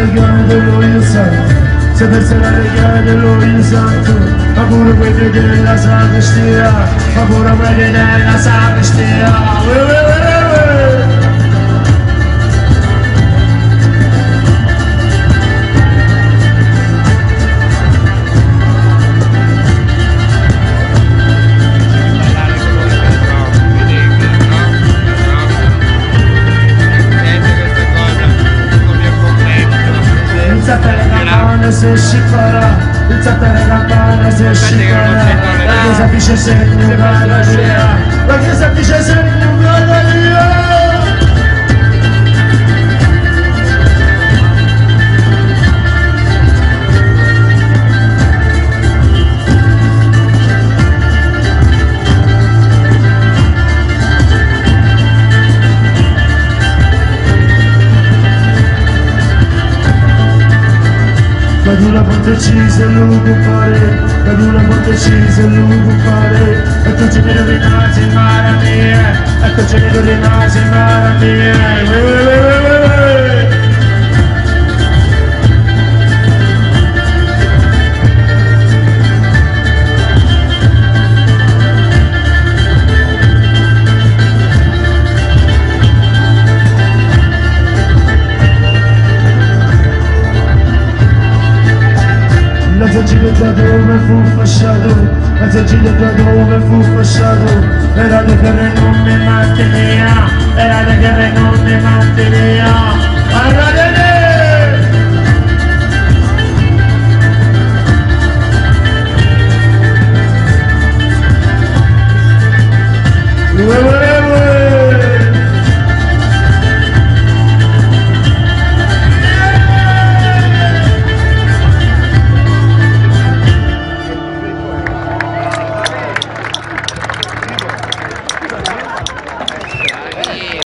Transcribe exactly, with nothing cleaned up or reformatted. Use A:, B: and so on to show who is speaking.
A: regalo lo io santo, se pensa la regalo lo io santo, ma pure quelli della sacrestia, ma pure quelli della sacrestia. Se scicola, il zappare la palla se scicola, la chiesa pisce segno vada via, la chiesa pisce segno vada via. Cadula quanto ci sei lungo fare, cadula quanto ci sei lungo fare, e tu ci vedo rimasi in mara mia, e tu ci vedo rimasi in mara mia. La Giorgina da dove fu fasciato, la Giorgina da dove fu fasciato, era di che non mi manteneva, era di che